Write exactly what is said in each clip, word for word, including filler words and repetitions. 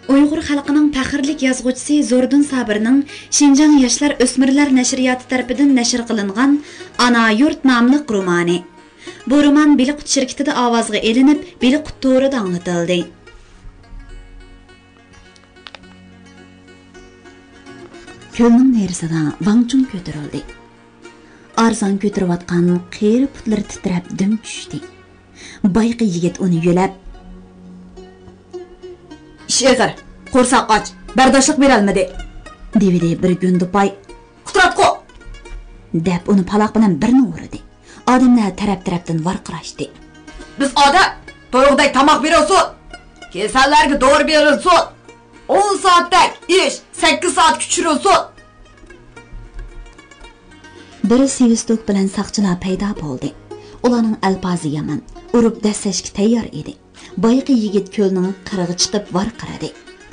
Uyghur xalqining faxrlik yozuvchisi Zordun Sabirning Şinjan Yoshlar O'smirlar nashriyoti tarafidan nashr qilingan Ana Yurt nomli romani. Bu roman Biliqut shirkatida ovozga elinib, Biliqut to'rida anlatildi. Ko'lning nerisida Vangchun ko'tarildi. Arzon ko'tarayotgan qeri putlari titrab dim tushdi. Bayqi yigit uni yo'lab "Sheğir, qo'rsoq och, bardoshlik berolmadi" devidi bir Gundupay. "Qutrabqo!" deb uni paloq bilan birni urdi. Odamlar taraf-tarafdan varqirashdi. "Biz oda to'g'riday tomoq beramiz. Kasallarga dori beramiz. o'n soatdak ish, sakkiz soat kuchiramiz." Bir Sivistok bilan saqchilar paydo bo'ldi. Ularning alpozi yomon, urib dastlashga tayyor edi. Bayqi yigit ko'lning qirig'i chiqib varqiradi.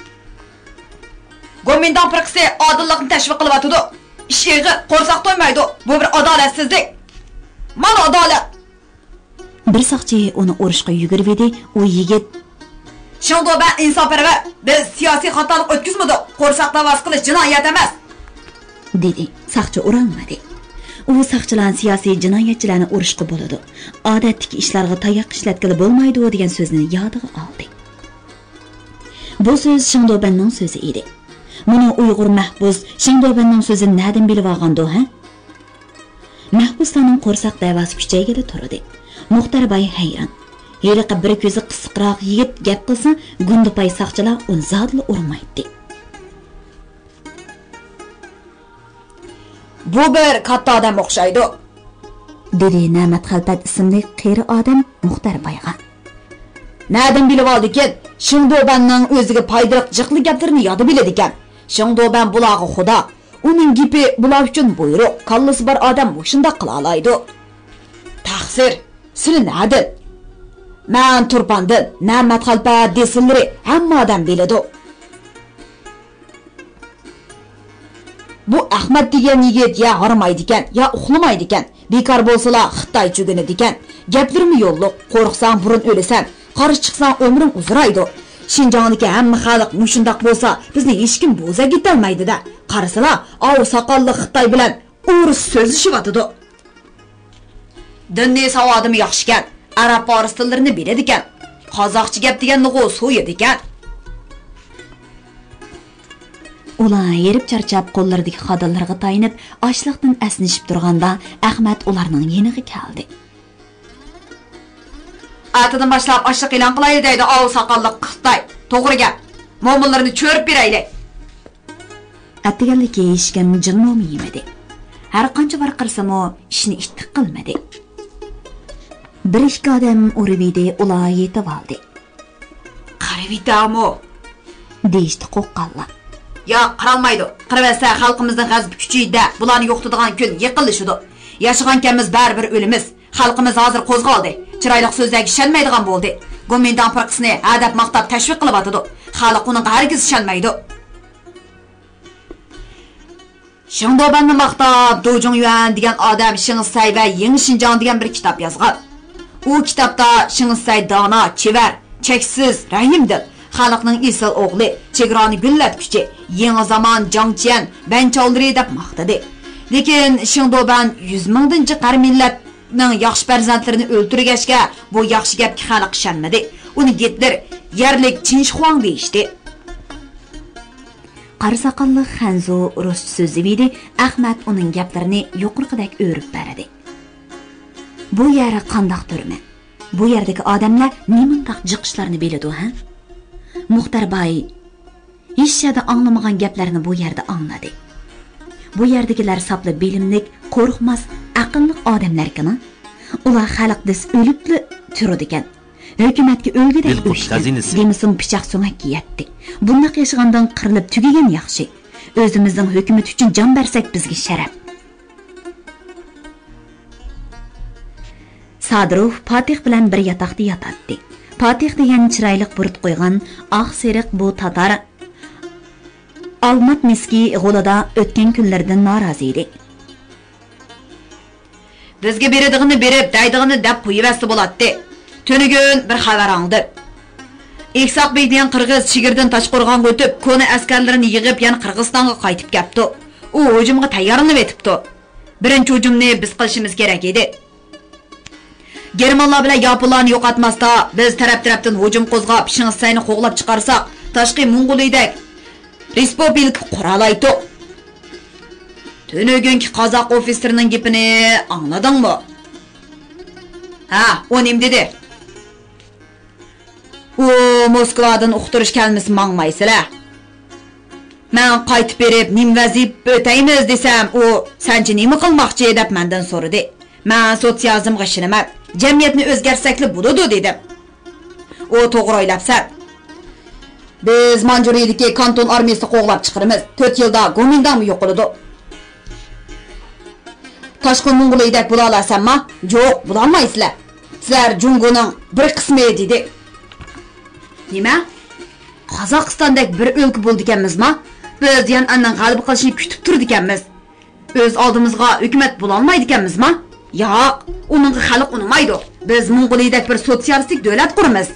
"Gomindan priksi odillikni tashviq qilyotdi. She'g'i qo'rsoq to'ymaydi. Bu bir adolatsizlik. Mana adolat." Bir saqchi uni urishga yugurib edi. U yigit "Shunday ben insonparvar, biz siyosiy xatolik o'tkazmadik. Qo'rsoqdan voz qilish jinoyat emas" dedi. Saqchi urolmadi. U saqchilar siyosiy jinoyatchilarni urishga bo'ladi. Odatdagi ishlarga tayoq ishlatkili bo'lmaydi degan so'zni yodiga oldi. Bu so'z Shingdobanning so'zi edi. Buni Uyg'ur mahbus Shingdobanning so'zini na'dan bilib olgandi, ha? Mahbuslarning qo'rsoq da'vosi kuchaygida turdi. Muxtarbay hayron. Yeliqi bir ko'zi qisiqroq yigit gap qilsa, Gundupay saqchilar uni zodli urmaydi. "Bu bir katta odam o'xshaydi" dedi Namat Xalpat ismli qeri odam Muxtarbayga. "Na'dan bilib oldi ekan? Shingdobanning o'ziga foydali jiqli gaplarini yodi biladi ekan. Shingdoban bulog'i xudo. Uning gipi buloq uchun buyruq. Kallasi bor odam shunday qila oladi." "Taqsir, seni na'din? Men Turpandin, Namat Xalpat desinlari hamma odam biladi. Bu Ahmad degan yigit ya haramaydi ekan, ya uxlamaydi ekan. Bekor bo'lsalar Xitoy cho'ginadi ekan. Gaplarimni yo'lliq, qo'rqsang burun o'lasan, qarshi chiqsang umring uzraydi. Shinjondagi hamma xalq mushundoq bo'lsa, bizni hech kim bo'za ketolmaydi-da. Qarasalar, oq soqolli Xitoy bilan o'ris so'zlashyapti. Dinni savodim yaxshi ekan, arab faris tillarini biladi ekan. Qozoqcha gap deganni so'yadi ekan." Ular yerib charchab qo'llaridagi xodimlarga tayinib, ochliqdan asnishib turganda Ahmad ularning yeniga keldi. "Atadan boshlab ochliq e'lon qilaylik deydi oq soqolli Xitoy. To'g'ri gap. Mo'minlarni cho'rib beraylik." Atganligi hech kim jinnomi yemadi. Har qancha varqirsamo ishni ittiq qilmadi. Bir ikki odam urib edi, ular yetib oldi. "Qarivitamo" deyishdi qo'qqanlar. "Ya qaralmaydi. Qaraversa xalqimizning g'azbi kuchiydi. Bularni yo'qotadigan kun yiqilishidi. Yashagankanmiz baribir o'limiz. Xalqimiz hozir qo'zg'aldi. Chiroyli so'zlarga ishonmaydigan bo'ldi. Gomindan praksini adab maqtab tashviq qilyotdi. Xalq uning hargiz ishonmaydi." Shingdobanni maqtab Dojong Yuan degan odam Shingsay va Yangi Shinjong degan bir kitob yozgan. U kitobda Shingsay dono, chevar, cheksiz, rahimdil. Xalqning esil o'g'li, chegroni gullatguchi, yangi zamon jangchiyan, bancholri deb maqtadi. Lekin Shingdoban yuz mingdan chiqar millatning yaxshi farzandlarini o'ltirgachga bu yaxshi gapga xalq ishonmadi. Uni Gitler yerlik Chinshhuang deyishdi. Qarasaqalli Xanzo rus so'zi edi. Ahmad uning gaplarini yuqorqidek o'rib berdi. "Bu yeri qandoq turma? Bu yerdagi odamlar nimandoq jiqishlarni biladi, ha?" Muxtarbay hech yerda anglamagan gaplarni bu yerda angladi. Bu yerdagilar sapli bilimlik, qo'rqmas, aqlli odamlar-kana. Ular xalqdis o'libli turadi ekan. Hukumatga o'lgidek o'shdi. Demisin pichoq so'ngakka yetdi. Bunday yashagandan qirilib tugagan yaxshi. O'zimizning hukumat uchun jon bersak bizga sharaf. Sadrov Fatih bilan bir yotoqda yotadi. Fatih degan chiroyli burut qo'ygan oq seriq bu tatar Almat miski g'olada o'tgan kunlardan norozi edi. "Bizga beradiganini berib, daydig'ini deb qo'yibasi bo'ladi. Tunugun bir xabar oldi. Eksaqbey degan qirg'iz chigirdan Toshqo'rg'onga o'tib, koni askarlarini yig'ib, yana Qirg'izistonga qaytib kelibdi. U hujumga tayyorlanib etibdi. Birinchi hujumni biz qilishimiz kerak edi. Germanlar bilan Yaponlarni yo'qotmasda, biz taraf-tarafdan hujum qo'zg'ab, Shinsayni qo'g'lab chiqarsak, tashqi Mong'oliyadek respublika quralaydi. Tönögünki Qozoq ofiserining gapini angladingmi? Ha, o nim dedi? U Moskvadan uqtirish kelmisi mangmaysizlar. Men qaytib berib, nim vazib o'taymiz desam, u sanchi nima qilmoqchi deb mendan so'radi. Men sotsializmga ishinaman, jamiyatni o'zgartsakli bo'ladi dedim. U to'g'ri o'ylabsan. Biz Manjuriyadagi kanton armiyasini qo'g'lab chiqaramiz. to'rt yilda Gomindan yo'qoladi. Toshqin Mong'oliyadek bo'la olasanmi? Yo'q, bo'la olmaysizlar. Sizlar Jungoning bir qismi dedi. Nima? Qozog'istondek bir o'lka bo'ldi ekanmizmi? Biz yan andan g'alaba qilishni kutib turdi ekanmiz. O'z oldimizga hukumat bo'la olmaydi ekanmizmi? Yo'q, uningga xalq unmaydi. Biz Mong'oliyadek bir sotsialistik davlat quramiz.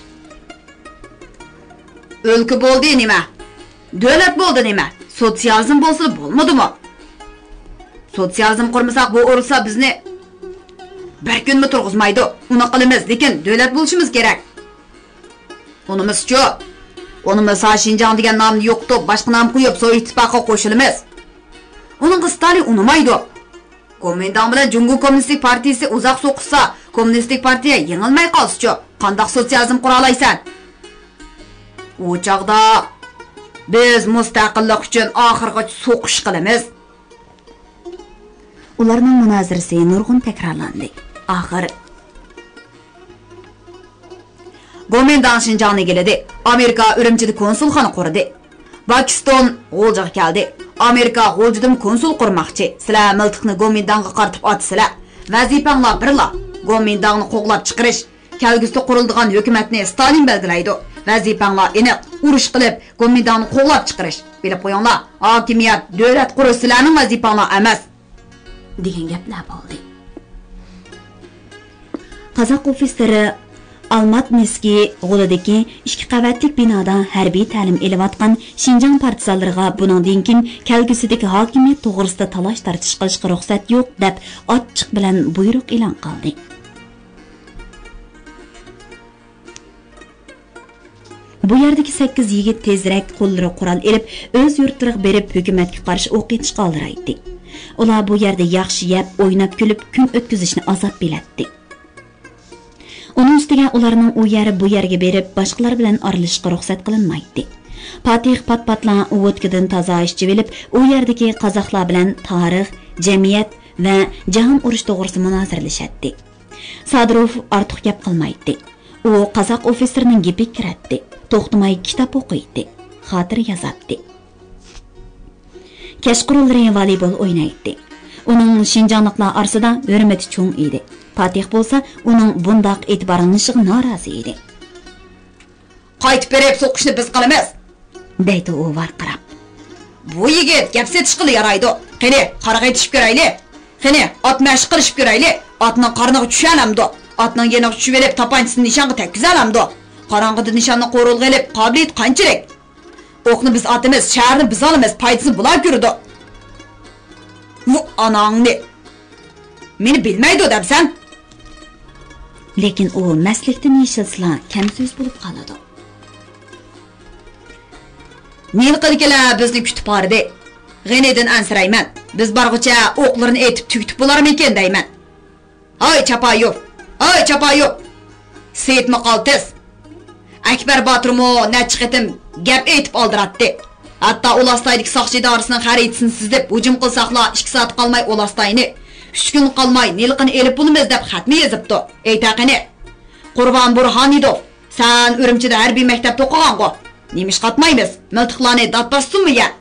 O'lka bo'ldi nima? Davlat bo'ldi nima? Sotsializm bo'lsa bo'lmadimi? Sotsializm qurmasak bu ursa bizni bir kunmi turg'izmaydi. Uni qilamiz, lekin davlat bo'lishimiz kerak. Unimiz-chi? Unimiz Shinjang degan nomni yo'qtib, boshqa nom qo'yib, Sovet ittifoqiga qo'shilamiz. Uning Stalin unimaydi. Komendan bilan Jungo Kommunistik partiyasi uzoq so'qsa, kommunistik partiya yengilmay qolsa-chi, qanday sotsializm qura olaysan? U chaqda biz mustaqillik uchun oxirgacha so'qish qilamiz. Ularning munozirasi nurg'un takrorlandi. Oxir Gomendan Shinjongga keldi. Amerika Urumchida konsulxona qurdi. Pokiston G'o'ljaga keldi. Amerika G'o'ljidan konsul qurmoqchi. Sizlar miltiqni Gomendanga qartib otsizlar. Vazifanglar birla. Gomendangni qo'g'lab chiqarish. Kelgusida quriladigan hukumatni Stalin belgilaydi. Vazifanglar aniq, urush qilib Gomendangni qo'g'lab chiqarish. Bilib qo'yinglar, hokimiyat, davlat qurish sizlarning vazifanglar emas. degan gaplar bo'ldi. Qozoq ofitseri Almat Neski g'o'lidagi ikki qavatlik binoda harbiy ta'lim elayotgan Shinjang partizanlariga buningdan keyin kelgusidagi hokimiyat to'g'risida talash tartish qilishga ruxsat yo'q deb ochiq bilan buyruq e'lon qildi. Bu yerdagi sakkiz yigit tezroq qo'llari qurol elib, o'z yurtlariga berib hukumatga qarshi o'q etishga oldiraydi. Ular bu yerda yaxshi yeb, o'ynab kulib kun o'tkazishni azob bilatdi. Onun ustiga ularning u yeri bu yerga berib, boshqalar bilan aralashishga ruxsat qilinmaydi. Fatih patpatlan o'tkidan toza ishchi bilib, u yerdagi qozoqlar bilan tarix, jamiyat va jahon urush to'g'risida munoziralashadi. Sadirov ortiq gap qilmaydi. U qozoq ofitserining gapi kiratdi. To'xtamay kitob o'qiydi, xotir yozadi. Kashqurulari voleybol o'ynaydi. Uning Shinjongliklar orasida hurmati cho'ng edi. Fatih bo'lsa, uning bundoq e'tiborlanishiga norozi edi. Qaytib berib so'qishni biz qilamiz, deydi u varqirab. Bu yigit gap setish qilib yaraydi. Qani, qaraga yetishib ko'rayli. Qani, ot mashq qilishib ko'rayli. Otning qarniga tushalamdi. Otning yeniga tushib olib, tapanchisini nishonga tekkizalamdi. Qorong'ida nishonni qo'rulg'a olib, qobiliyat qanchalik? O'qni biz otimiz, shaharni biz olamiz, foydasini bular ko'rdi. Bu anangni meni bilmaydi debsan. Lekin u maslikdan yeshilsa, kam so'z bo'lib qoladi. Nima qilganlar bizni kutib bordi? G'enidan ansirayman. Biz borg'icha o'qlarni etib tugitib bo'larmikin deyman. Ay Chapayov, ay Chapayov. Seyit Maqaltis. Akbar Boturmo nachiqitim gap aytib oldiratdi. Hatto Ulastaydik soqchi idorasining xaritasini sizib hujum qilsaqlar ikki soat qolmay Ulastayni uch kun qolmay nilqini elib bo'lamiz deb xatni yozibdi. Aytaqini. Qurbon Burxonidov, sen Urumchida harbiy maktabda o'qigan-ku. Nemish qatmaymiz? Miltiqlarni datbasdingmi ya?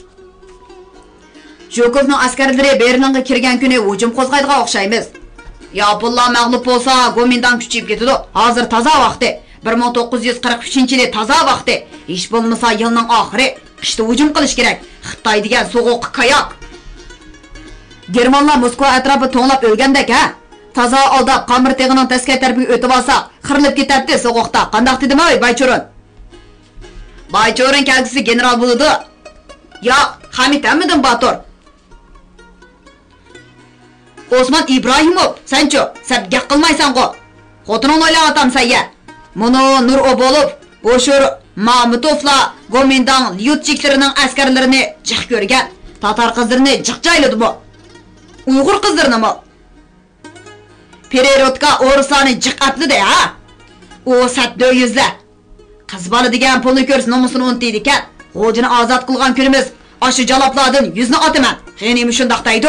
Jokovning askarlari Berlinga kirgan kuni hujum qo'zg'aydigan o'xshaymiz. Yaponlar mag'lub bo'lsa, Gomindan kuchayib ketadi. Hozir toza vaqti. bir ming to'qqiz yuz qirq uchinchi yil toza vaqti. Ish bo'lmasa yilning oxiri qishda hujum qilish kerak. Xitoy degan so'g'uq qayoq. Germanlar Moskva atrofini to'nlab o'lgandek ha. Taza aldab qamir teg'ining teskay tarafiga o'tib olsaq, xirilib ketadi so'qoqda. Qandaq dedimi, Baycho'rin? Baycho'rin kelgisi general bo'ladi. Yo'q, Hamidamidim Batur. Osman Ibrohimov, sencho, sen gap qilmaysan-ku. Xotining o'ylayapam senga. Muni Nur Obolov, Boshur Mahmutovla Gomindan lyutchiklarining askarlarini jiq ko'rgan. Tatar qizlarini jiq joyladi bu. Uyg'ur qizlarini mi? Pererotka o'rislarni jiq atlidi ha? U satdo yuzla. Qiz bola degan pulni ko'rsa nomusini unutdi ekan. Xo'jini ozod qilgan kunimiz, oshu jaloblardan yuzni otaman. G'enimi shundoq deydi.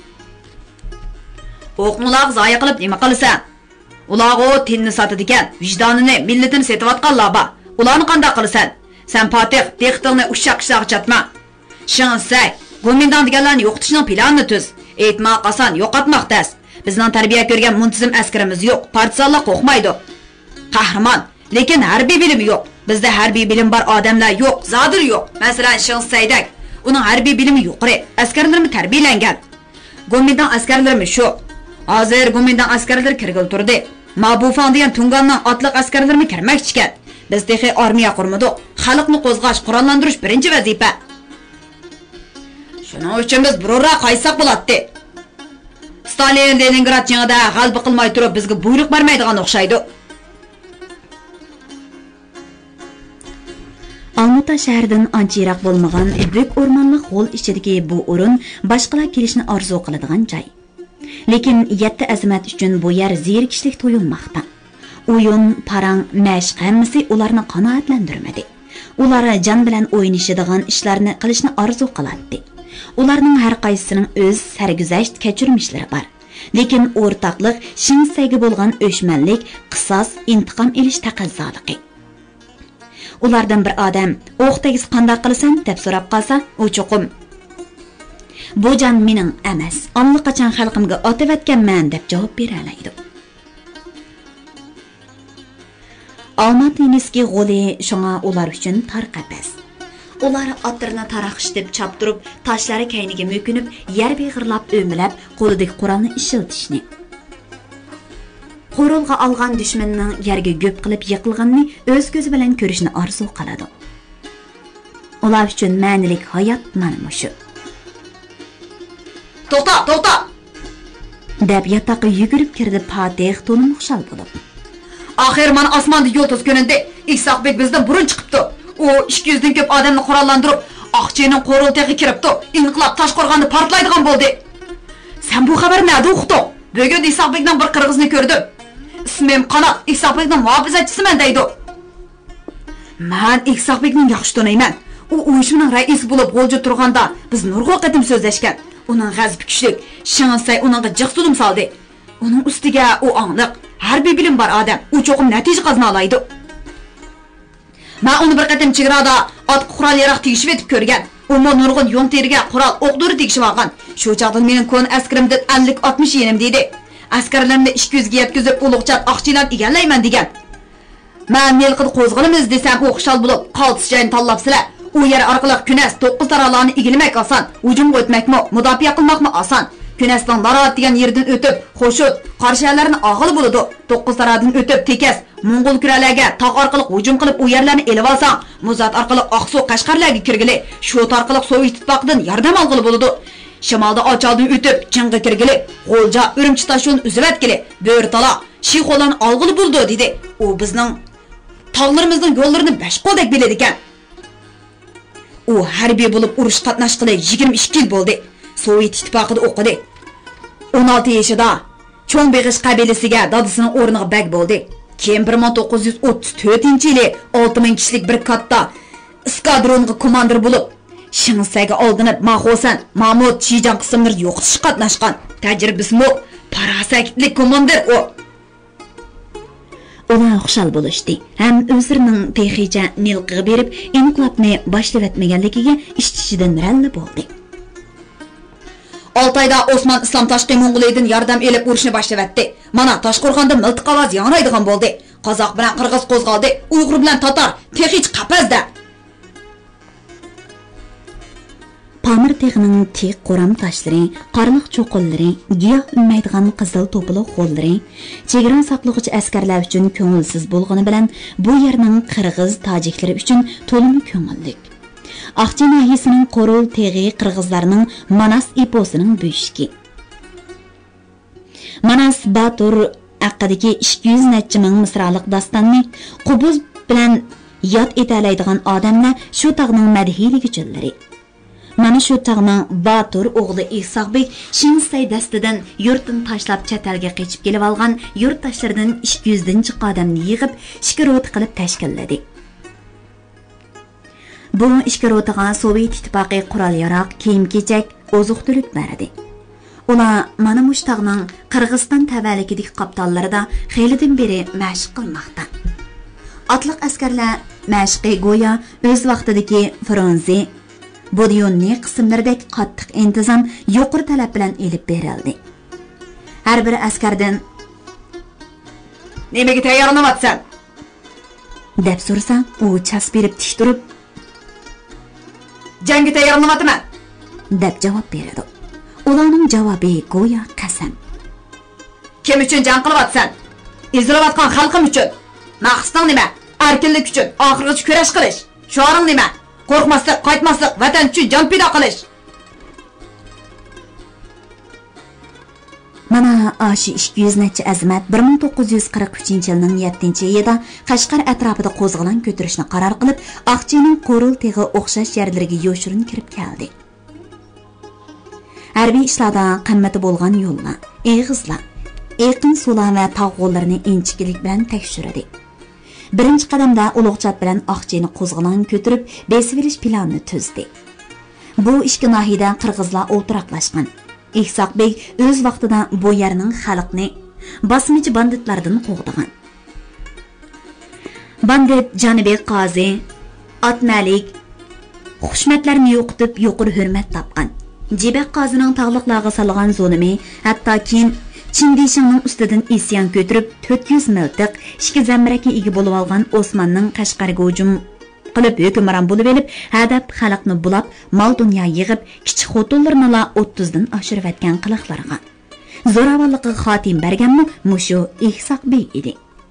O'qmular zoya qilib nima qilsan? Ular o tinni sotadi ekan, vijdonini, millatini setayotganlar ba. Ularni qanday qilsan? Sen Fatih dehqonni ushaq-ushaq chatma. Shinsay, Gomindan deganlarni yo'qotishning planini tuz. Aytma qasan yo'qotmoq tas. Bizning tarbiya ko'rgan muntizim askarimiz yo'q. Partizanlar qo'rqmaydi. Qahramon, lekin harbiy bilim yo'q. Bizda harbiy bilim bor odamlar yo'q, zodir yo'q. Masalan, Shinsaydak, uning harbiy bilimi yuqori, askarlarimiz tarbiyalangan. Gomindan askarlarimiz shu. Hozir Gomindan askarlar kirgil turdi. Mabufan degan Tunganning otliq askarlarimi kirmoqchi ekan. Biz texi armiya qurmadik. Xalqni qo'zg'ash, qurollantirish birinchi vazifa. Shuning uchun biz birorra qaysak bo'ladi. Stalin Leningrad jangida g'alaba qilmay turib bizga buyruq bermaydigan o'xshaydi. Almuta shahridan ancha yiroq bo'lmagan büyük o'rmonlik g'o'l ichidagi bu o'rin boshqalar kelishni orzu qiladigan joy. Lekin yetti azimat uchun bu yer zerikishlik to'yilmoqda. O'yin, parang, mashq hammasi ularni qanoatlantirmadi. Ular jon bilan o'ynashadigan ishlarni qilishni orzu qiladi. Ularning har qaysisining o'z sarguzasht kechirmishlari bor. Lekin o'rtaqlik Shinsayga bo'lgan o'shmanlik, qisos, intiqom olish taqozzoligi. Ulardan bir odam o'q tegiz qanday qilsan deb so'rab qolsa, u cho'qim bu jon mening emas, allaqachon xalqimga otavatganman deb javob bera oladi. Almatiniski g'oli shunga ular uchun tar qapas. Ular otlarni taraqishib chaptirib, tashlari kayniga mo'kinib, yer beg'irlab o'milab, qo'lidagi Qur'onni ishiltishni. Qo'rolga olgan dushmanning yerga go'p qilib yiqilganini o'z ko'zi bilan ko'rishni orzu qiladi. Ular uchun ma'nilik hayot mana shu. To'xta, to'xta! deb yotoqqa yugurib kirdi Fatih to'nim xushal bo'lib. Axir mana osmonda yo'ltoz ko'rindi. Isoqbek bizdan burun chiqibdi. U ikki yuz dan ko'p odamni qurollantirib, Oqchening qo'rol teg'i kiribdi. Inqilob Toshqo'rg'onni portlaydigan bo'ldi. Sen bu xabarni nada o'qding? Bugun Isoqbekdan bir qirg'izni ko'rdim. Ismim Qanot, Isoqbekning muhofizatchisiman deydi. Men Isoqbekning yaxshi taniyman. U uyushmaning raisi bo'lib g'olja turganda biz nurg'o qatim so'zlashgan. Uning g'azbi kuchli, Shinsay uningga jiq zulm soldi. Uning ustiga u aniq, harbiy bilim bor odam. U cho'qim natija qozona oladi. Men uni bir qatim chegarada ot qurol yaroq tegishib etib ko'rgan. U nurg'un yo'ng teriga qurol o'q-dori tegishib olgan. Shu chaqda mening ko'n askarimdan ellik oltmish yenim dedi. Askarlarimni ikki yuz ga yetkazib ulug'chat oqchilar egallayman degan. Men nelqid qo'zg'alimiz desam u xushal bo'lib, qaltis joyini tanlab sizlar. U yer orqali Kunas to'qqiz taralarni egilmak oson, hujumga o'tmakmi, mudofaa qilmoqmi oson. Kunasdan Larat degan yerdan o'tib, Xo'shut, qarshilarni og'il bo'ladi. to'qqiz taradan o'tib Tekes, Mo'ng'ul kuralarga tog' orqali hujum qilib u yerlarni elib olsang, Muzat orqali Oqsuv, Qashqarlarga kirgili, shu orqali Sovet ittifoqidan yordam olg'ili bo'ladi. Shimolda Ochaldin o'tib, Ching'i kirgili, G'o'lja, Urumchi toshun uzivatgili, Bo'rtala, Shixolan olg'ili bo'ldi dedi. U bizning tog'larimizning yo'llarini besh qo'ldak biladi ekan. U harbiy bo'lib urush qatnashqili yigirma ikki yil bo'ldi. Sovet ittifoqida o'qidi. o'n olti yoshida Cho'ngbegish qabilasiga dadasining o'rniga bag bo'ldi. Keyin bir ming to'qqiz yuz o'ttiz to'rtinchi yili olti ming kishilik bir katta eskadronga komandir bo'lib, Shinsayga oldinib Mahosan, Mahmud, Shijan qismlarida yo'qotish qatnashgan. Tajribasi mo'q, parasakitlik komandir u. Ular xushal bo'lishdi. Ham o'zlarining texicha nilqiga berib, inqilobni boshlab etmaganligiga ishtishidan ralla bo'ldi. Oltayda Osman Islom Toshqi Mo'ng'ulidan yordam elib urushni boshlab etdi. Mana Toshqo'rg'onda miltiq ovoz yangraydigan bo'ldi. Qozoq bilan qirg'iz qo'zg'aldi, Uyg'ur bilan tatar, texich qapazda. Pamir teğinin tiq qoram taşları, qarlıq çoqulları, giyoh ünməydiğən qızıl topulu qo'llari, chegara saqlığıcı askarlar uchun ko'ngilsiz bo'lgani bilan bu yerning qirg'iz tojiklari uchun to'limi ko'ngillik. Aqchi nahiyasining Qo'rul teg'i qirg'izlarning Manas eposining buyishki. Manas Batur haqidagi ikki yuz necha ming misraliq dastonni qubuz bilan yod etalaydigan odamlar shu tog'ning madhiylik uchunlari. Mana shu tog'ning Batur o'g'li Isoqbek Shinsay dastidan yurtini tashlab chatalga qochib kelib olgan yurtdoshlaridan ikki yuz dan chiq odamni yig'ib ikki rot qilib tashkilladi. Bu ikki rotiga Sovet ittifoqi qurol-yarog, kiyim-kechak, oziq-tulik berdi. Ular mana mush tog'ning Qirg'iziston tavallikidagi qaptallarida xeylidan beri mashq qilmoqda. Otliq askarlar mashqi go'yo o'z vaqtidagi Franzi Bodyonni qismlaridek qattiq intizom, yuqori talab bilan elib berildi. Har bir askardan "Nimaga tayyorlanayapsan?" deb so'rasa, u chas berib tik turib, "Jangga tayyorlanayapman" deb javob beradi. Ularning javobi go'yo qasam. "Kim uchun jang qilyapsan? Izlayotgan xalqim uchun. Maqsading nima? Erkinlik uchun, oxirgacha kurash qilish. Sho'ring nima? Qo'rqmaslik, qaytmaslik, vatan uchun jon pido qilish." Mana ashi ikki yuz necha azmat bir ming to'qqiz yuz qirq uchinchi yilning yettinchi oyida Qashqar atrofida qo'zg'alon ko'tarishni qaror qilib, Aqchining Qo'rul teg'i o'xshash yerlariga yo'shirin kirib keldi. Harbiy ishlarda qimmati bo'lgan yo'llar, eg'izlar, yaqin sular va tog'larni inchiklik bilan tekshirdi. Birinchi qadamda Ulug'chat bilan Aqchini qo'zg'alon ko'tarib, besivilish planini tuzdi. Bu ikki nahiyada qirg'izlar o'ltiraqlashgan. Isoqbek o'z vaqtida bu yerning xalqni bosmichi banditlardan qo'g'digan. Bandit Janibek Qozi, Otmalik, xushmatlarni yo'qitib, yuqori hurmat topgan. Jibek Qozining tog'liqlarga solgan zulmi, hatto keyin Chindishingning ustidan isyon ko'tarib to'rt yuz miltiq ikki zamrakka ega bo'lib olgan Osmonning Qashqarga hujum qilib hukmron bo'lib olib, hadab xalqni bulab, mol dunyo yig'ib, kichik xotinlarni la o'ttiz dan oshirib atgan qiliqlarga zo'ravonlikqa xotim berganmi mushu Isoqbek edi.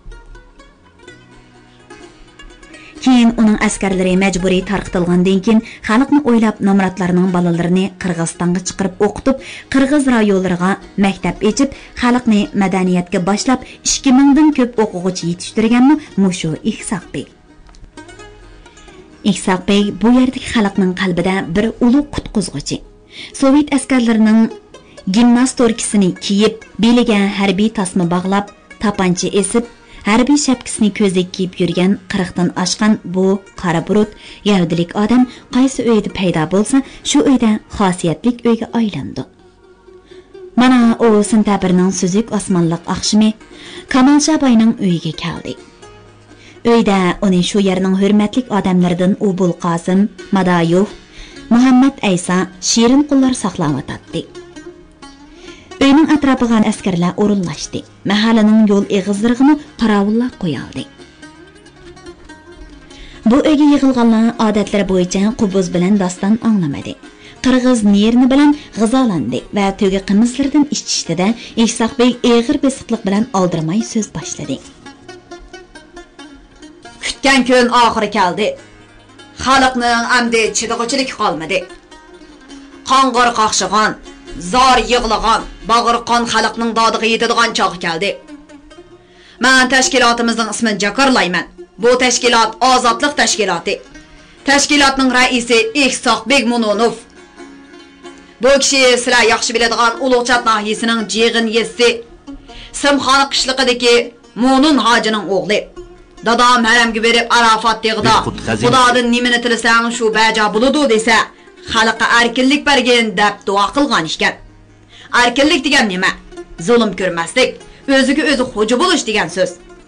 Keyin uning askarlari majburiy tarqitilgandan keyin xalqni o'ylab nomratlarning bolalarini Qirg'izistonga chiqarib o'qitib, Qirg'iz rayonlariga maktab ochib, xalqni madaniyatga boshlab ikki ming dan ko'p o'quvchi yetishtirganmi mushu Isoqbek. Isoqbek bu yerdagi xalqning qalbida bir ulug' qutquzg'uchi. Sovet askarlarining gimnastorkasini kiyib, beliga harbiy tasma bog'lab, tapancha esib, harbiy shapkasini ko'zga kiyib yurgan qirqdan oshgan bu qora burut yahudilik odam qaysi uyda paydo bo'lsa, shu uyda xosiyatlik uyga aylandi. Mana o sentabrning suzuk osmonliq oqshimi Kamal Shabayning uyiga keldi. Uyda uni shu yerning hurmatli odamlaridan Ubul Qosim, Madayov, Muhammad Aysa, Shirin qullar saqlayotdi. Uyning atrofiga askarlar o'rinlashdi. Mahallaning yo'l eg'izlariga qaravullab qo'yildi. Bu uyga yig'ilganlar odatlari bo'yicha qubuz bilan doston anglamadi. Qirg'iz nerni bilan g'izolandi va to'ga qimizlardan ichishdi-da, Isoqbek eg'ir besiqlik bilan oldirmay so'z boshladi. Kutgan kun oxiri keldi. Xalqning amdi chidog'ichilik qolmadi. Qonqor qaqshigan, zor yig'lagan, bag'riqon xalqning dodiga yetadigan chog'i keldi. Men tashkilotimizning ismini jakarlayman. Bu tashkilot ozodlik tashkiloti. Tashkilotning raisi Isoqbek Munonov. Bu kishi sizlar yaxshi biladigan Ulug'chat nahiyasining Jig'in yesi Simxona qishliqidagi Mo'nun hojining o'g'li. Dadam haramga berib Arafat teg'ida Xudodan nimani tilasang shu bajo bo'ladi desa, xalqqa erkinlik bergin deb duo qilgan ekan. Erkinlik degan nima? Zulm ko'rmaslik, o'ziga o'zi xo'ja bo'lish degan so'z.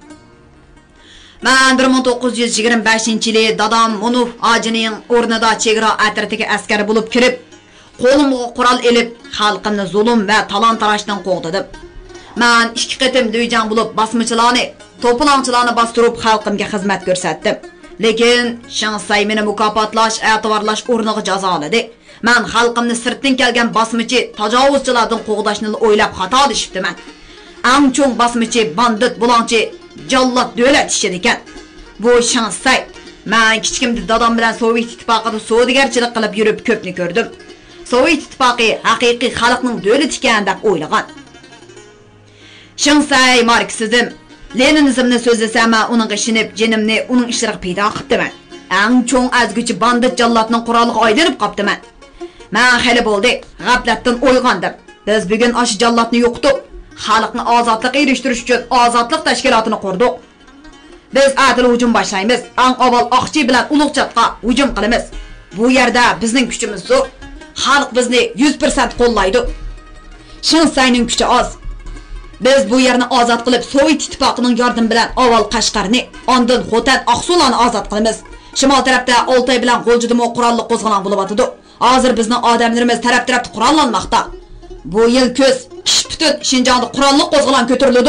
Men bir ming to'qqiz yuz yigirma beshinchi yili dadam Munuf hojining o'rnida chegara atratiga askar bo'lib kirib, qo'limga qurol elib, xalqimni zulm va talon-tarashdan qo'g'didim. Men ikki qatim duyjan bo'lib bosmachilarni, to'polonchilarni bostirib xalqimga xizmat ko'rsatdim. Lekin Shansay meni mukofotlash, e'tiborlash o'rniga jazoladi. Men xalqimni sirtdan kelgan bosmichi, tajovuzchilardan qo'g'dashni o'ylab xato dishibdiman. Eng cho'ng bosmichi, bandit, bulonchi, jallod davlat ishidi ekan. Bu Shansay. Men kichkimda dadam bilan Sovet ittifoqida savdogarchilik qilib yurib ko'pni ko'rdim. Sovet ittifoqi haqiqiy xalqning davlati ekan deb o'ylagan. Shansay marksizm, Leninizmni so'zlasam, uning ishinib, jinimni uning ishlariga paydo qilibdiman. Eng cho'ng azguchi bandit jallodning quroliga aylanib qopdiman. Men hali bo'ldi, g'aflatdan o'yg'ondim. Biz bugun osh jallodni yo'qitib, xalqni ozodlikka erishtirish uchun ozodlik tashkilotini qurdik. Biz adil hujum boshlaymiz. Eng avval Oqchi bilan Ulug'chatga hujum qilamiz. Bu yerda bizning kuchimiz zo'r. Xalq bizni yuz foiz qo'llaydi. Shansayning kuchi oz. Biz bu yerni ozod qilib, Sovet ittifoqining yordami bilan avval Qashqarni, ondan Xotan, Oqsulani ozod qilamiz. Shimol tarafda Oltay bilan G'o'ljidimi qurolli qo'zg'alon bo'lib o'tadi. Hozir bizning odamlarimiz taraf-tarafda qurollanmoqda. Bu yil ko'z, qish butun Shinjongda qurolli qo'zg'alon ko'tariladi.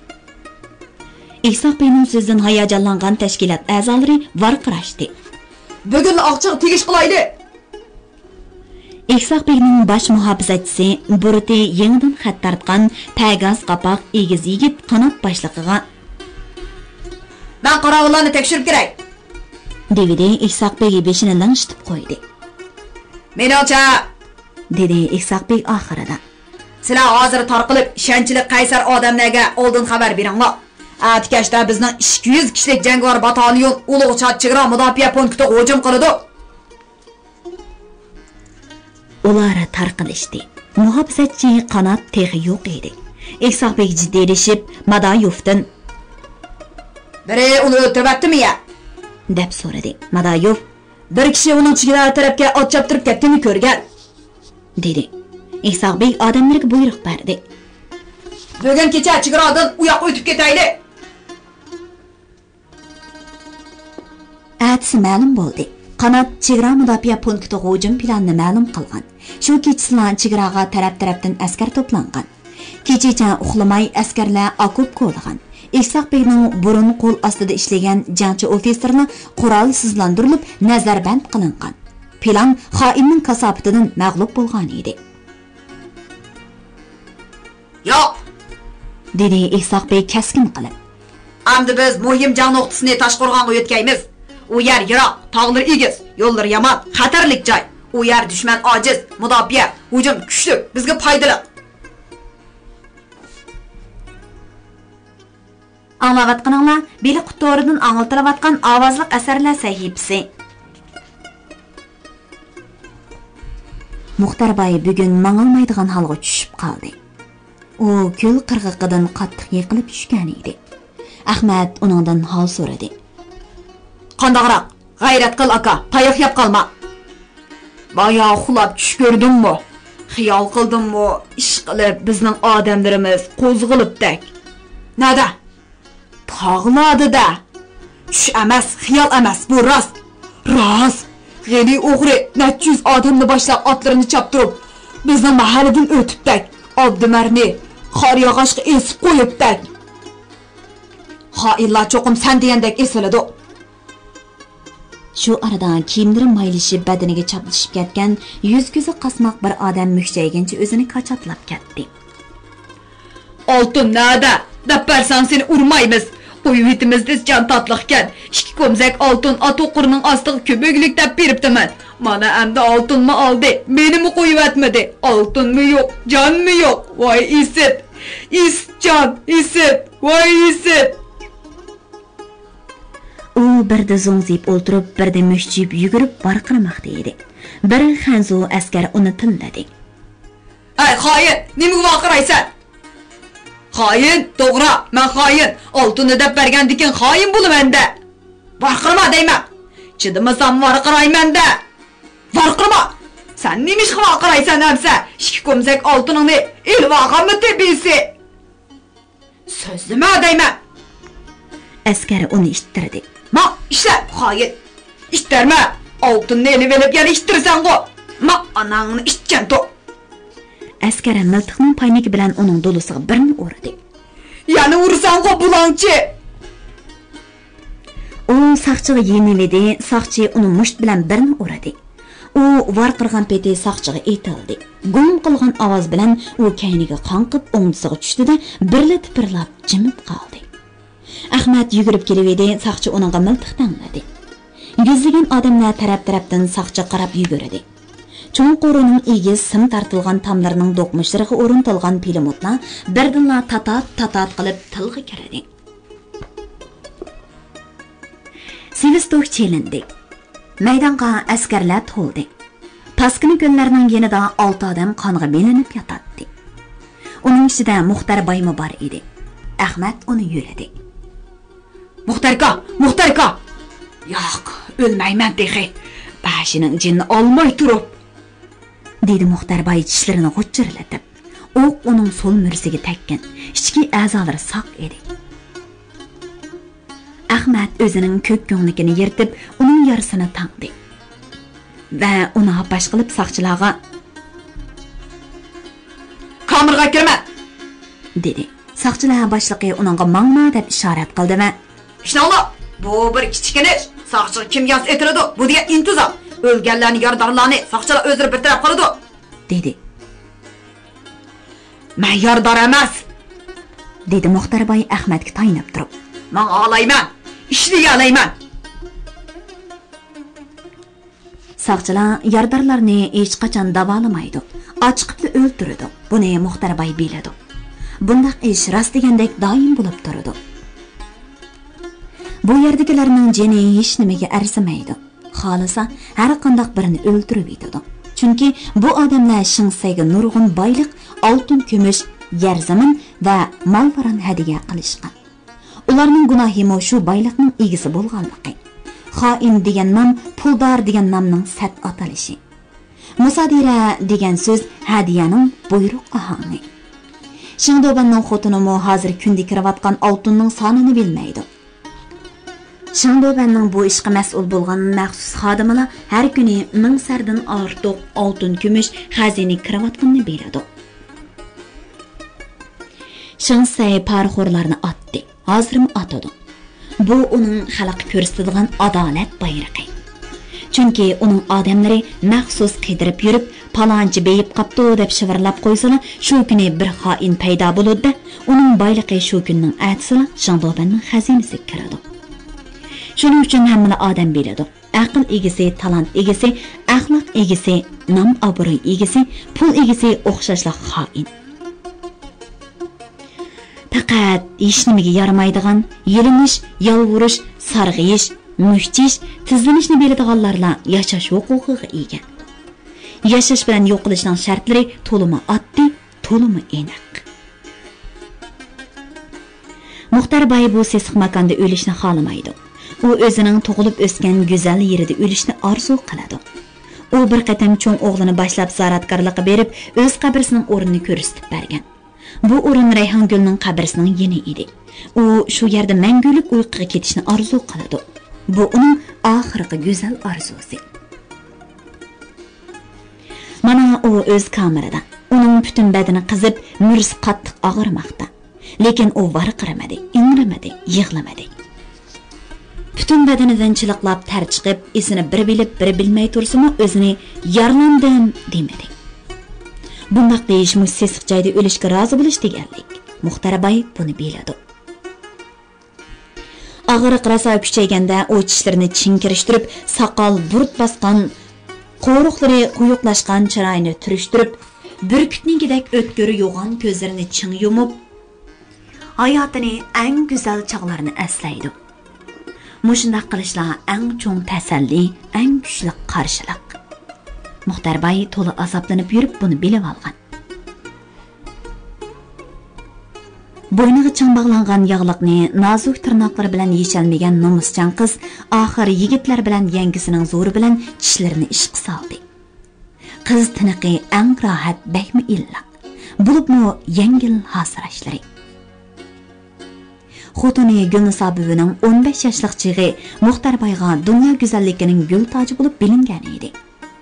İhsoq Beyning so'zidan hayajonlangan tashkilot a'zolari varqirashdi. Bugun oqchiq tegish qilaydi. İhsoq Beyning bosh muhofizatchisi Burti yangidan xat tartgan Pagaz qapoq egiz yigit qanot boshlig'iga "Men qorovullarni tekshirib kerak" dedi. İhsoq Bey beshini langshitib qo'ydi. "Menimcha", dedi İhsoq Bey oxirida, "sizlar hozir tarqilib ishonchli qaysar odamlarga oldin xabar beringlar. Atkashda bizning ikki yuz kishilik jangovar batalyon Ulug'chat chegara mudofaa punktiga hujum qildi." Ular tarqilishdi. Muhofizatchi qanot texi yo'q edi. İhsoq Bey jiddiylashib, Madayevdan "Biri uni o'ltiribdimi ya?" deb so'radi. Madayev "Bir kishi uning chigara tarafga ot choptirib ketganini ko'rgan" dedi. İhsoq Bey odamlarga buyruq berdi. "Bugun kecha chigaradan u yoqqa o'tib ketayli." Atsi ma'lum bo'ldi. Qanot chegara mudofaa punkti hujum planini ma'lum qilgan. Shu kechasidan chegaraga taraf-tarafdan askar to'plangan. Kechacha uxlamay askarlar okop qo'ygan. İhsoq Beyning burun qo'l ostida ishlagan jangchi ofitserni qurolsizlantirilib nazarband qilingan. Plan xoinning kasofatidan mag'lub bo'lgan edi. "Yo'q", dedi İhsoq Bey kaskin qilib. "Endi biz muhim jang nuqtasini Toshqo'rg'onga yetkaymiz. U yer yiroq, tog'lar egiz, yo'llar yomon, xatarlik joy. U yer dushman ojiz, mudofaa, hujum kuchli, bizga foydali." Anglayotganinglar Beli Qutoridan anglatayotgan ovozli asarlar sahifasi. Muxtar boy bugun mangolmaydigan holga tushib qoldi. U ko'l qirg'iqidan qattiq yiqilib tushgan edi. Ahmad uningdan hol so'radi. "Qandaqroq? G'ayrat qil aka, tayoq yeb qolma." "Baya uxlab tush ko'rdimmi? Xiyol qildimmi? Ish qilib bizning odamlarimiz qo'zg'ilibdak." "Nada? Tog'ladi-da. Tush emas, xiyol emas, bu rost. Rost. G'eni o'g'ri necha yuz odamni boshlab otlarini choptirib, bizning mahalladan o'tibdak. Abdumarni qor yog'ochga esib qo'yibdak. Xoinlar cho'qim sen degandek esiladi." Shu arada kiyimlari maylishib badaniga chaplashib ketgan, yuz-ko'zi qasmoq bir odam mukchaygancha o'zini qachotlab ketdi. "Oltin nada? Dapparsan seni urmaymiz. Qo'yvitimizda jon tatliqkan. Ikki ko'mzak oltin ato'qurning ostiga ko'boglik deb beribdiman. Mana endi oltinmi oldi, menimi qo'yvatmadi. Oltinmi yo'q, jonmi yo'q. Voy isit. Is jon, isit. Voy isit." U birda zo'ngzib o'ltirib, birda mushchib yugurib barqiramoqda edi. Bir Xanzo askar uni tilladi. "Ay xoin, nimaga vaqiraysan?" "Xoin, to'g'ri, men xoin. Oltinni deb bergandikin xoin bo'laman-da. Varqirma deyman. Chidamasam varqirayman-da. Varqirma. Sen nimish varqiraysan hamsa? Ikki ko'mzak oltiningni elvog'amni tebisi." "So'zlama deyman." Askar uni ishtirdi. "Ma, ishla, xoin. Ishtirma. Oltinni elib elib yana ishtirsan-ku. Ma, anangni ishchan-to." Askar miltiqning paynigi bilan uning dolusiga birini urdi. "Yana ursan-ku bulonchi." U U saqchiga yenildi, saqchi uni musht bilan birini uradi. U varqirgan peti saqchiga etildi. Gum qilgan ovoz bilan u kayniga qonqib o'ngsiga tushdi-da, birla tipirlab jimib qoldi. Ahmad yugurib kelib, saqchi uningga miltiq tangladi. Yuzlagan odamlar taraf-tarafdan saqchi qarab yugurdi. Cho'nqurining egiz sim tartilgan tamlarining do'qmishlariga o'rintilgan pulemyotlar birdinla tatat-tatat qilib tilga kiradi. Sivistov chelindi. Maydonga askarlar to'ldi. Paskini kunlarning yanida olti odam qonga belanib yotadi. Uning ichida Muxtar Baymo bor edi. Ahmad uni yo'ladi. Muxtarka, Muxtarka! Yo'q, o'lmayman dexe. Bashining jinni olmay turib, dedi Muxtar Bay tishlarini g'uchirlatib. O'q uning so'l mursiga tekkan. Ichki a'zolari saq edi. Ahmad o'zining ko'k ko'nglikini yirtib, uning yarısini tangdi. Va uni hapash qilib saqchilarga "Kamerga kirma!" dedi. Saqchilar boshlig'i uningga mangma deb ishorat qildi va "Ishnola, bu bir kichkina saqchi kim yoz etiradi? Bu degan intizom. O'lganlarning yordorlarini saqchilar o'zlari bir taraf qiladi" dedi. "Men yordor emas", dedi Muxtar Bay Ahmadga taynab turib. "Men olayman, ishlay olayman." Saqchilar yordorlarni hech qachon davolamaydi, ochiqib o'ldiradi. Buni Muxtar Bay biladi. Bundaq ish rost degandek doim bo'lib turadi. Bu yerdagilarning jini hech nimaga arzimaydi. Xolisa har qanday birini o'ldirib yetadi. Chunki bu odamlar Shingsayga nurg'un boylik, oltin, kumush, yer zamin va mol-varon hadiya qilishgan. Ularning gunohi mo shu boylikning egisi bo'lganligi. Xoin degan nom, puldor degan nomning sat atalishi. Musadira degan so'z hadiyaning buyruq ohangi. Shingdobanning xotini mo hozir kunda kiratgan oltinning sonini bilmaydi. Shingdobanning bu ishga mas'ul bo'lgan maxsus xodimlar har kuni ming sardan ortiq oltin, kumush, xazina kiratganini biladi. Shingsay parxo'rlarni otdi. Hozirmi atadi. Bu uning xalq ko'rsatadigan adolat bayrog'i. Chunki uning odamlari maxsus qidirib yurib, palonchi beyib qapti deb shivirlab qo'ysalar, shu kuni bir xoin paydo bo'ladi-da, uning boyligi shu kunning atsila Shangdobanning xazinasiga kiradi. Shuning uchun hamma odam biladi. Aql egisi, talant egisi, axloq egisi, nom obro'y egisi, pul egisi o'xshashlik xoin. Faqat hech nimaga yaramaydigan, yelinish, yolvurish, sarg'iyish, muhtish, tizlanishni biladiganlarla yashash huquqiga ega. Yashash bilan yo'q qilishning shartlari to'limi oddiy, to'limi aniq. Muxtar Bay bu sesiq makonda o'lishni xohlamaydi. U o'zining tug'ilib o'sgan go'zal yerida o'lishni orzu qiladi. U bir qatam cho'ng o'g'lini boshlab zaratkorlikqa berib, o'z qabrisining o'rnini ko'rsatib bergan. Bu o'rin Rayhongulning qabrisining yeni edi. U shu yerda mangulik uyquga ketishni orzu qiladi. Bu uning oxirgi go'zal orzusi. Mana u o'z kamerada. Uning butun badani qizib, murs qattiq og'irmoqda. Lekin u varqiramadi, ingramadi, yig'lamadi. Butun badanidan chiliqlab tar chiqib, esini bir bilib, bir bilmay tursimi, o'zini yarlandim demadi. Bundaq deyish sesiq joyda o'lishga rozi bo'lish deganlik. Muxtar Bay buni biladi. Og'riq rosa kuchayganda u tishlarini chinkirishtirib, soqol burut bosgan, qo'ruqlari quyuqlashgan chiroyini turishtirib, burkutningidek o'tkiri yo'g'on ko'zlarini ching yumib, hayotini eng go'zal chog'larini eslaydi. Mushundaq qilishlar eng cho'ng tasalli, eng kuchli qarshilik. Muxtar Bay to'la azoblanib yurib buni bilib olgan. Bo'yniga chang bog'langan yog'liqni nozik tirnoqlari bilan yecholmagan nomuschan qiz oxir yigitlar bilan yangisining zo'ri bilan tishlarini ishqa soldi. Qiz tiniqi eng rohat, bakmi illiq. Bo'libmi yengil hasrashlari. Xotini Gulnisobining o'n besh yoshlik chig'i Muxtar Bayga dunyo go'zalligining gul toji bo'lib bilingan edi.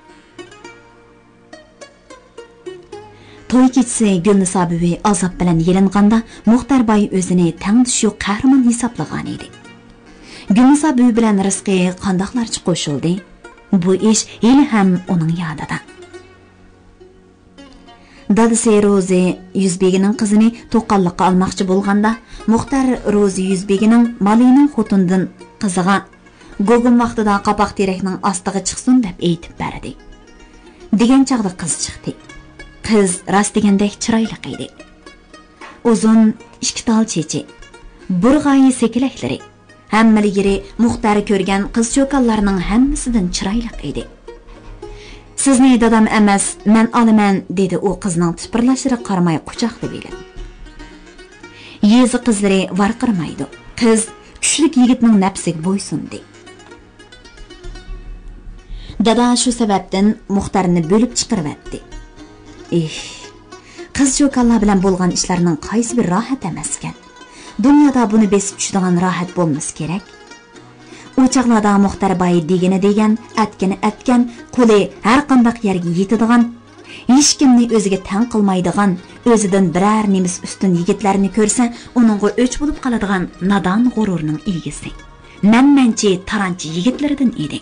To'y kechasi Gulnisobi azob bilan yelinganda Muxtar Bay o'zini tangdish yo'q qahramon hisoblagan edi. Gülnisa büyü bilen rızkı qandaqlarcha qo'shildi. Bu ish hali ham uning yodida. Dadasi Rozi Yuzbegining qizini to'qqanlikqa olmoqchi bo'lganda, Muxtar Rozi Yuzbegining malining xotindan qiziga Gogum vaqtida qapoq terakning ostiga chiqsin deb aytib berdi. Degan chaqda qiz chiqdi. Qiz rost degandek chiroyli edi. Uzun ikki tal chechi, burg'ayi sekilaklari, hammaligiri Muxtar ko'rgan qiz cho'kanlarning hammasidan chiroyli edi. Sizni dadam emas, men olaman, dedi u qizning tipirlashiga qaramay quchoqlab edi. Yezi qizlari varqirmaydi. Qiz kuchlik yigitning nafsiga bo'ysundi. Dada shu sababdan Muxtarni bo'lib chiqaribdi. Eh, qiz cho'kanlar bilan bo'lgan ishlarning qaysi bir rohat emas ekan. Dunyoda buni besib tushadigan rohat bo'lmas kerak. U chaqlarda Muxtar boy degini degan, atgini atgan, qo'li har qanday yerga yetadigan, hech kimni o'ziga tan qilmaydigan, o'zidan biror nemis ustun yigitlarni ko'rsa, uningga o'ch bo'lib qoladigan nadon g'ururning egisi. Manmanchi, taranchi yigitlaridan edi.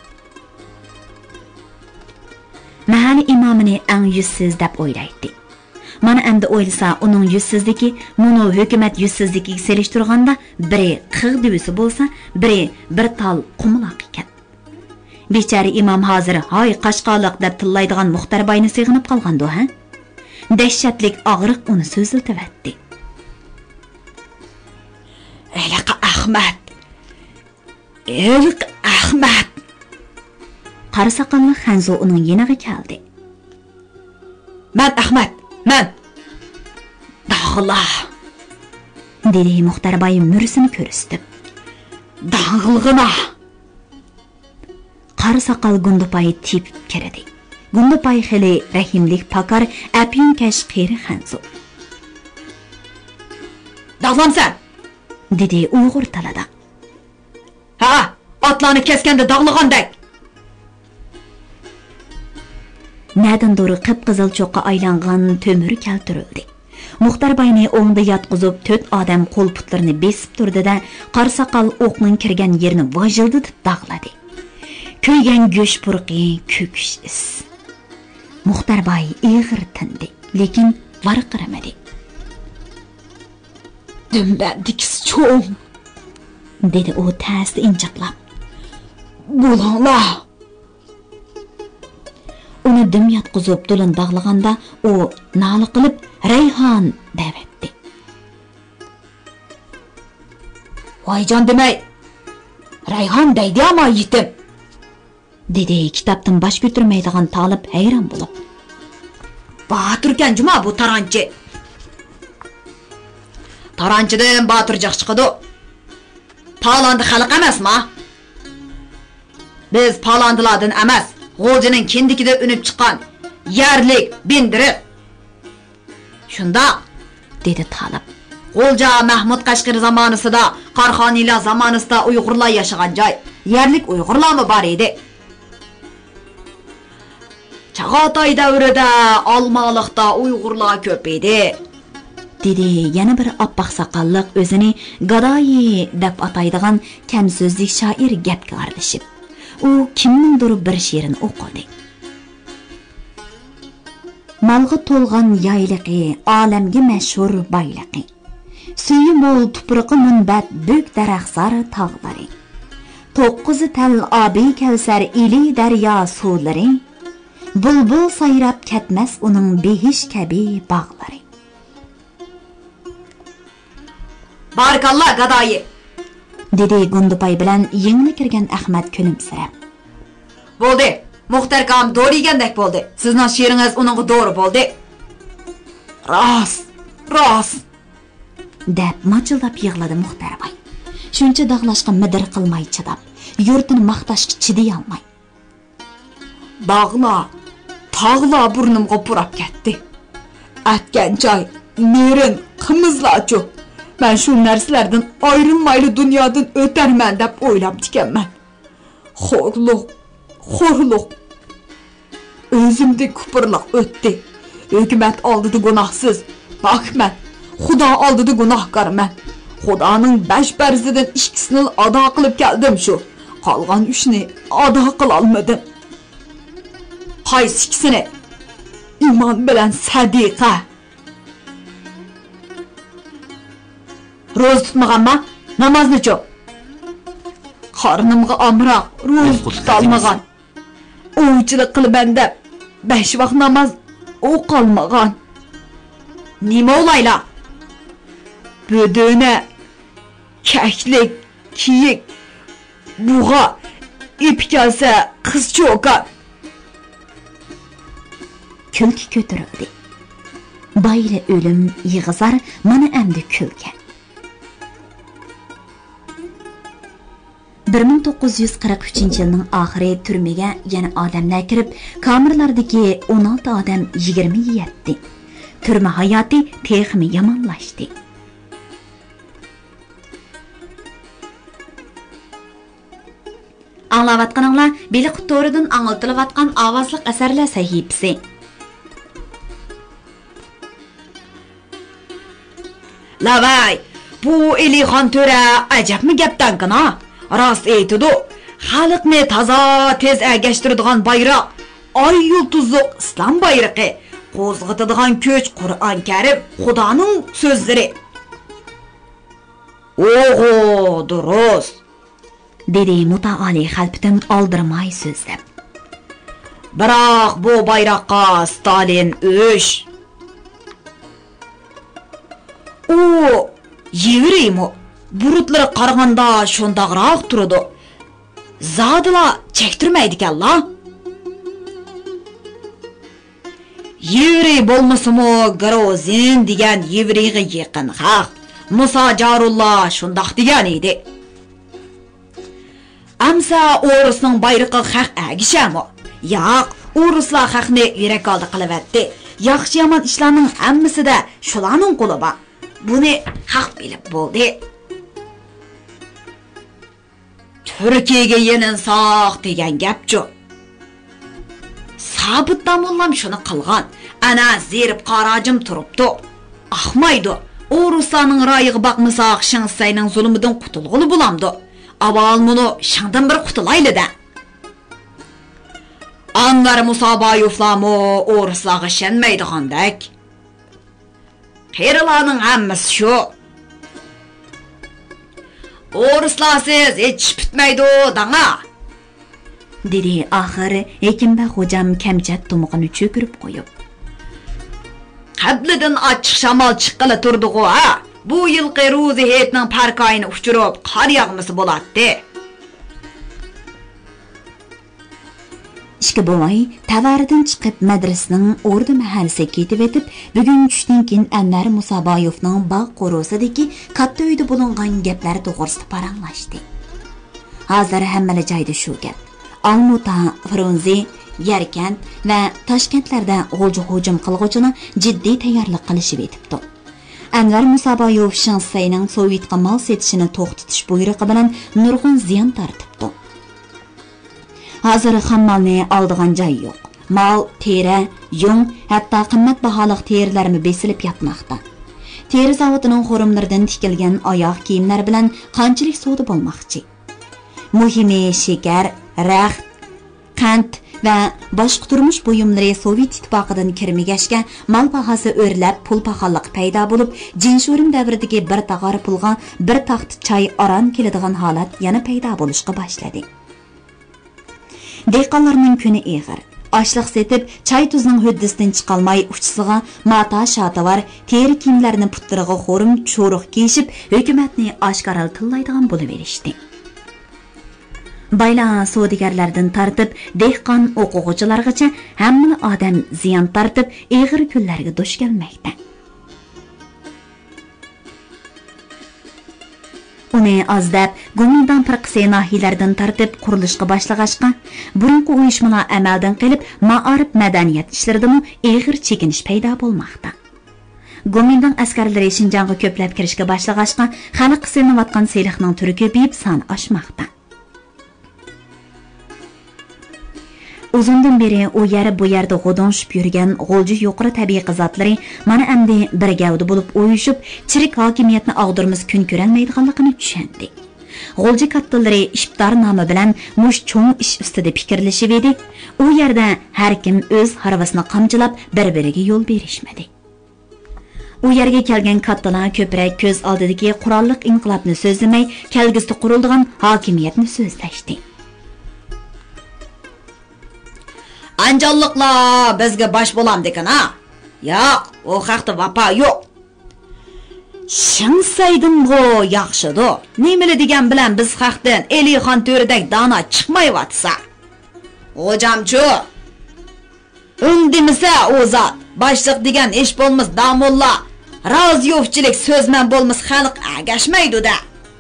Mahalli imomini ang yuzsiz deb o'ylaydi. Mana endi o'ylasa, uning yuzsizligi muno hukumat yuzsizligiga selishtirganda biri qirq devisi bo'lsa, biri bir tal qumloq ekan. Bechari imom hozir "Hoy qashqaloq" deb tillaydigan Muxtar boyni sig'inib qolgandi, ha? Dahshatlik og'riq uni so'ziltibatdi. "Eliq Ahmad. Eliq Ahmad." Qari soqolli Hanzo uning yeniga keldi. "Men Ahmad, men." "Dag'la." dedi Muxtar boy mursini ko'rsatib. "Dag'lig'ina." Qari soqol Gundupay tepib kirdi. Gundupay xili rahimlik pakar apin kash qeri Hanzo. "Dag'lamsan?" dedi Uyg'ur tilida. "Ha, otlarni kesganda dag'lig'andek." Nadan doğru qıpqızıl çoqqa aylangan tömürü keltirildi. Muxtar bayni o'ngda yotqizib, to'rt odam qo'l putlarini besib turdi-da, qarsaqal o'qning kirgan yerini vajilditib dag'ladi. Kuygan go'sh purqi, ko'kish is. Muxtar bay ig'ir tindi, lekin varqiramadi. "Dumbandiks cho'ng", dedi u tasdi injiqlab. "Bo'langlar." Uni dim yotqizib do'lin dag'laganda u noli qilib "Rayhon" devetdi. "Voyjon demay, Rayhon deydi ama yetim", dedi kitobdan bosh ko'tarmaydigan Talib hayron bo'lib. "Baturkan juma bu taranchi. Taranchidan baturjaq chiqadi. Palonda xalq emasmi? Biz palondilardan emas, G'o'jining kendikida unib chiqqan yerlik bindiriq." "Shunda", dedi Talib. "G'o'ja Mahmud Qashqir zamonasida, Qarxoniylar zamonasida Uyg'urlar yashagan joy. Yerlik Uyg'urlarmi bor edi? Chag'atoy davrida Olmaliqda Uyg'urlar ko'p edi", dedi yana bir oppoq soqolliq o'zini Gadoyi deb ataydigan kamso'zlik shoir gapga aralashib. U kimningdir bir she'rini o'qidi. "Malg'i to'lg'an yaylaqi, olamga mashhur baylaqi. Suyi mo'l tuproqi munbat, bo'k daraxtzor tog'lari. To'qqiz tal obi kavsar ili daryo suvlari. Bulbul sayrab ketmas uning behish kabi bog'lari." "Barakalloh Gadoyi", dedi Gundupay bilan yengli kirgan Ahmad kulimsirab. "Bo'ldi, Muxtar kam doğru degandek bo'ldi. Sizning she'ringiz uningga to'g'ri bo'ldi." "Rost, rost", deb machildab yig'ladi Muxtar boy. Shuncha dag'lashga midir qilmay chidab, yurtini maqtashga chiday olmay. "Dag'la, tog'la burnimga purab ketdi. Atgan joy, merin, qimizlachu. Ben şu narsalardan ayrılmaylı dünyadan ötermen deb o'ylab ekanman. Xo'rliq, xo'rliq. O'zimda kupurliq o'tdi. Hukumat oldida gunohsiz. Bak men, Xudo oldida gunohkorman. Xudoning besh farzidan ikkisini ado qilib keldim shu. Qolgan uchni ado qila olmadim. Qaysi ikkisini? Iymon bilan sadiqa. Ro'z tutmaganmi? Namozni-chi? Qornimga amroq, ro'z tutolmagan. O'ychilik qilib deb besh vaqt namoz o'qolmagan. Nima o'layla? Buduna, kaklik, kiyik, buğa, ip kelsa qiz cho'kar. Kulki ko'tarildi. Bayra o'lim yig'izar, mana endi kulgan. bir ming to'qqiz yuz qirq uchinchi yilning oxiri turmaga yana odamlar kirib, kamerlardagi o'n olti odam yigirma yetdi. Turma hayoti texmi yomonlashdi. Anglavatqaninglar Beliq to'ridan anglatilayotgan ovozliq asarlar sahifasi. Lavay, bu Elixon to'ra ajabmi gapdankana? Rost aytdi. Xalqni toza tez agashtiradigan bayroq, oy yulduzliq islom bayrog'i, qo'zg'atadigan ko'ch Qur'on Karim, Xudoning so'zlari. O'g'o, durust, dedi mutaali xalpitim oldirmay so'zlab. Biroq bu bayroqqa Stalin o'sh. O, yevreymi? Burutlari qaraganda shundaqroq turadi. Zodila chektirmaydi-kalla. Yevrey bo'lmasimi, Grozin degan yevreyga yaqin xalq. Musa Jarullah shundaq degan edi. Amsa o'risning bayrog'i haq agishami? Yo'q, o'rislar haqni yurak oldi qilyapti. Yaxshi yomon ishlarning hammasida shularning qo'li bor. Buni haq bilib bo'ldi. Turkiyaga yeninsoq degan gapchu. Sabit damollam shuni qilgan. Ana zerib qarajim turibdi. Ahmaydi. O'rislarning rayiga baqmasoq Shinsayning zulmidan qutulg'uli bo'lamdi. Avval buni shangdan bir qutulayli-da. Anlar Musabayevlarmi o'rislarga ishonmaydigandek. Qerilarning hammasi shu. O'rislarsiz hech bitmaydi, danga. dedi oxiri Hekimba xo'jam kamchat to'mog'ini cho'kirib qo'yib. Qablidan ochiq shamol chiqqili turdi-ku, ha? Bu yilqi ro'zi hetning parkoyini uchirib, qor yog'misi bo'ladi. Ishki bo'y tavaridan chiqib madrasaning o'rdi mahallasiga ketib etib, bugun tushdan keyin Anvar Musaboyevning bog' qo'rosidagi katta uyda bo'lingan gaplar to'g'risida paranglashdi. Hozir hamma joyda shu gap. Almuta, Frunze, Yarkent va Toshkentlarda g'o'ji hujum qilg'uvchini jiddiy tayyorlik qilishib etibdi. Anvar Musaboyev Shinsayning Sovetga mol setishini to'xtatish buyrug'i bilan nurg'un ziyon tortibdi. Hozir hammalni oldigan joy yo'q. Mol, teri, yung, hatto qimmat baholiq terilarmi besilib yotmoqda. Teri zavodining xorumlaridan tikilgan oyoq kiyimlar bilan qanchalik savdo bo'lmoqchi. Muhimi shakar, raxt, qand va boshqa turmush buyumlari Sovet ittifoqidan kirmagashga mal bahosi o'rlab pul paxonliq paydo bo'lib, Jinshurim davridagi bir tag'or pulga bir taxt choy oron keladigan holat yana paydo bo'lishga boshladi. Dehqonlarning kuni eg'ir. Ashliq setib, choy tuzning huddisidan chiqolmay uchisiga mata shatavar, teri kiyimlarini putlariga xo'rim cho'ruq kiyishib, hukumatni oshkoral tillaydigan bo'lib berishdi. Bayla savdogarlardan tortib, dehqon o'quvchilargacha hamma odam ziyon tortib, eg'ir kunlarga duch kelmoqda. Uni azdab Gumindan firqasi nahiylardan tartib qurilishga boshlag'ashqa, burunqi uyushmalar amaldan qilib, ma'arif madaniyat ishlaridami eg'ir chekinish paydo bo'lmoqda. Gumindan askarlari Shinjonga ko'plab kirishga boshlag'ashqa, xalq sinayotgan selixning turi ko'payib, soni oshmoqda. Uzundan beri o yer bu yerde g'o'donshib yurgan g'o'lji yuqori tabiiy zotlari mana endi bir gavda bo'lib o'yishib, chirik hokimiyatni og'dirimiz kun ko'rolmaydiganligini tushundi. G'o'lji kattalari iftor nomi bilan mush cho'ng ish ustida fikrlashib edi. U yerda har kim o'z harvasini qamchilab bir-biriga yo'l berishmadi. U yerga kelgan kattalar ko'proq ko'z oldidagi qurolliq inqilobni so'zlamay, kelgusida qurilgan hokimiyatni so'zlashdi. Anjallıqlar bizga bosh bo'lamdikan ha? Yo'q, u haqda vafo yo'q. Shinsaydim go yaxshido. Nimali degan bilan biz haqdan Elixon to'ridak dana chiqmayotsa. Hojamchu. Undimisa o'zat, boshliq degan ish bo'lmas damulla. Raziyovchilik so'zman bo'lmas xalq agashmaydi-da.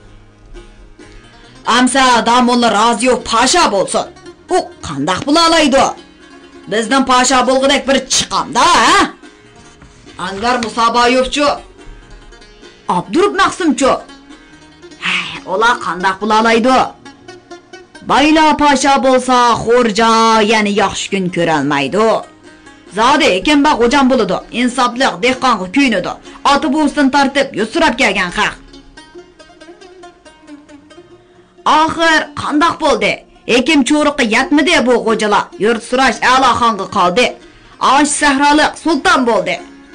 Amsa damulla Raziyov pasha bo'lsin. U qandaq bo'lalaydi? Bizdan pasha bo'lg'idek bir chiqamda, ha? Anvar Musaboyevchu. Abdurub Maqsumchu. Hay, ular qandaq bo'lalaydi? Bayla pasha bo'lsa, xo'rja yana yaxshi kun ko'rolmaydi. Zodi ekan baq hojam bo'ladi. Insofliq dehqonga kuyinadi. Oti bo'stin tartib yusrab kelgan xalq. Oxir qandaq bo'ldi? Ekim cho'riqqa yetmidi bu xo'jalar. Yurt surash A'loxonga qoldi. Osh sahroliq sulton bo'ldi.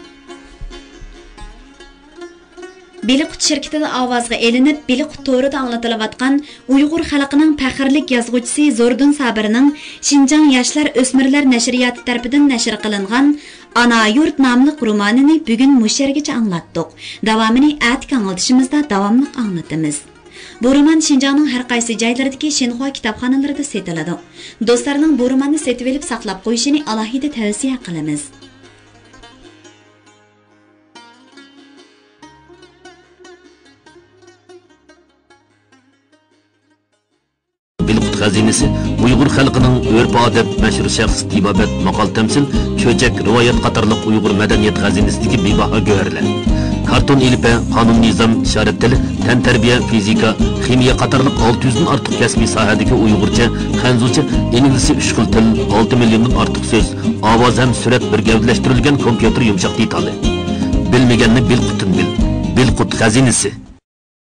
Biliqut şirketida ovozga elinib, Biliqut to'rida anglatilayotgan Uyg'ur xalqining faxrlik yozuvchisi Zordun Sabirning Xinjiang yoshlar o'smirlar nashriyoti tomonidan nashr qilingan Ana yurt nomli romanini bugun mushargacha anglatdik. Davomini atki anglatishimizda davomli anglatamiz. Bu roman Xinjiangning har qaysi joylaridagi Shinhua kitobxonalarida sotiladi. Do'stlarning bu romanni setib olib saqlab qo'yishini alohida tavsiya qilamiz. Biliqut xazinasi Uyg'ur xalqining urf-odat, mashhur shaxs tibobat, maqol tamsil, cho'chak, rivoyat qatorliq Uyg'ur madaniyat xazinasidagi bebaho go'rlar. Karton ilpa, qonun nizom, ishorat tili, tan tarbiya, fizika, ximiya qatorliq olti yuz dan ortiq kasbiy sohadagi Uyg'urcha, Xanzucha, ingliz uch xil til, olti milliondan ortiq so'z, ovoz ham surat bir gavdalashtirilgan kompyuter yumshoq detali. Bilmaganni Bilqutdan bil. Bilqut xazinasi